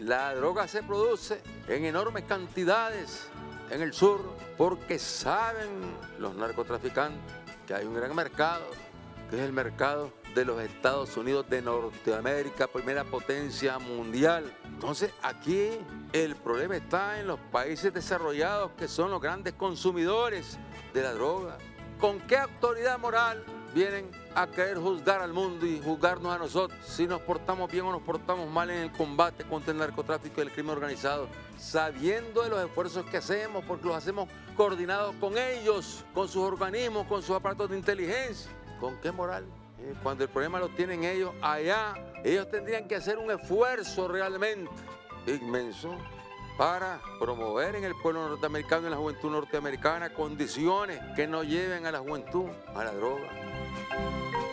La droga se produce en enormes cantidades en el sur porque saben los narcotraficantes que hay un gran mercado, que es el mercado de los Estados Unidos de Norteamérica, primera potencia mundial. Entonces aquí el problema está en los países desarrollados, que son los grandes consumidores de la droga. ¿Con qué autoridad moral vienen a querer juzgar al mundo y juzgarnos a nosotros si nos portamos bien o nos portamos mal en el combate contra el narcotráfico y el crimen organizado, sabiendo de los esfuerzos que hacemos, porque los hacemos coordinados con ellos, con sus organismos, con sus aparatos de inteligencia? ¿Con qué moral? Cuando el problema lo tienen ellos allá, ellos tendrían que hacer un esfuerzo realmente inmenso para promover en el pueblo norteamericano y en la juventud norteamericana condiciones que no lleven a la juventud a la droga.